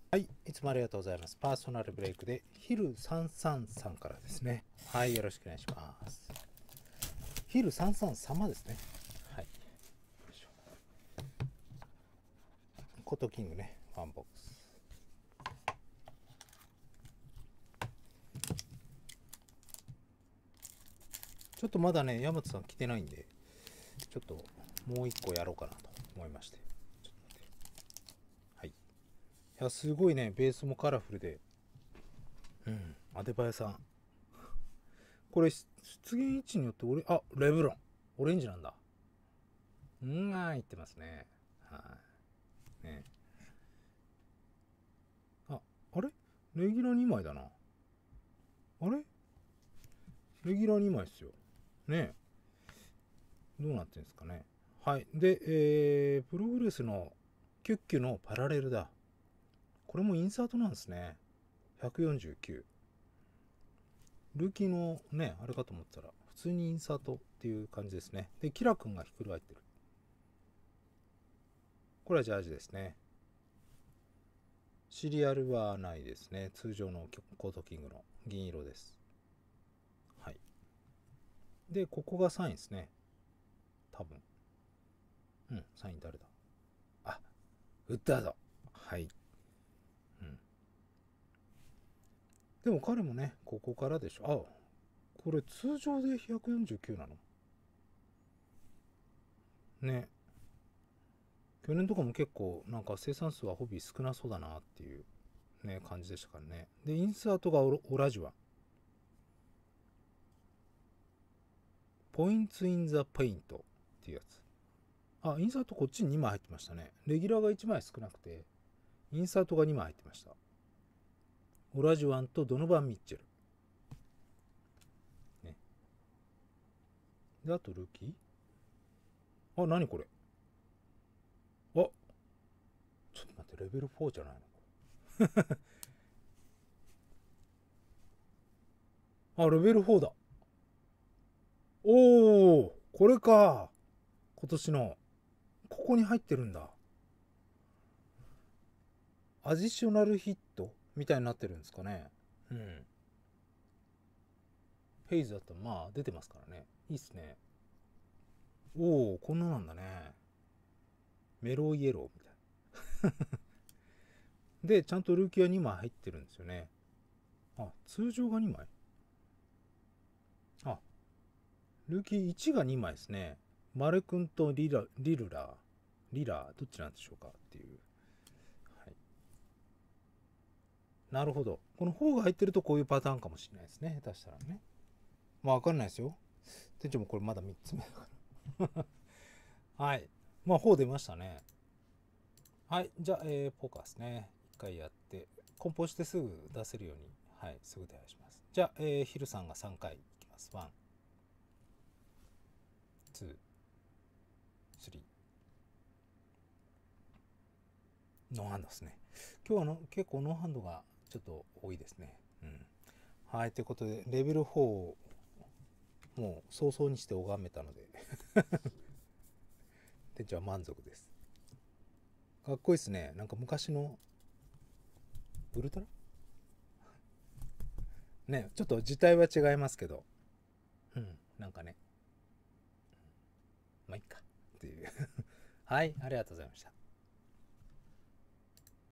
はい、いつもありがとうございます。パーソナルブレイクで、ヒル333からですね。はい、よろしくお願いします。ヒル333様ですね。はい。コトキングね、ワンボックス。ちょっとまだね、ヤマトさん来てないんで、ちょっともう一個やろうかなと思いまして。ちょっと待って。はい。いや、すごいね、ベースもカラフルで。うん、アデバヤさん。これ、出現位置によってレブロン。オレンジなんだ。言ってますね。はい。ね。あ、あれレギュラー2枚だな。あれレギュラー2枚っすよ。ねえ。どうなってんですかね。はい。で、プログレスのキュッキュのパラレルだ。これもインサートなんですね。149。ルーキーのね、あれかと思ったら、普通にインサートっていう感じですね。で、キラ君がひっくり返ってる。これはジャージですね。シリアルはないですね。通常のコートキングの銀色です。はい。で、ここがサインですね。多分。うん、サイン誰だ。あ、ウッダード。はい。うん。でも彼もね、ここからでしょ。これ通常で149なのね。去年とかも結構なんか生産数はホビー少なそうだなっていうね、感じでしたからね。で、インサートがオラジュア。ポインツインザペイントっていうやつ。インサートこっちに2枚入ってましたね。レギュラーが1枚少なくて、インサートが2枚入ってました。オラジュアンとドノバン・ミッチェル。ね。で、あとルーキー何これちょっと待って、レベル4じゃないのレベル4だ。おー、これか。今年の。ここに入ってるんだ。アディショナルヒットみたいになってるんですかね。うん。ヘイズだったらまあ出てますからね。いいっすね。おー、こんななんだね。メロイエローみたいな。で、ちゃんとルーキーは2枚入ってるんですよね。通常が2枚あ、ルーキー1が2枚ですね。マル君とリラー、どっちなんでしょうかっていう。はい。なるほど。この方が入ってるとこういうパターンかもしれないですね。下手したらね。まあわかんないですよ。店長もこれまだ3つ目だから。はい。まあ、4出ましたね。はい。じゃあ、ポーカーですね。1回やって、梱包してすぐ出せるように、はい、すぐ手配します。じゃあ、ヒルさんが3回いきます。1、2、3。ノーハンドですね。今日は結構ノーハンドがちょっと多いですね。うん。はい。ということで、レベル4をもう早々にして拝めたので店長は満足です。かっこいいですね。なんか昔のウルトラね、ちょっと字体は違いますけど、うん、なんかね、まあいっかっていうはい、ありがとうございました。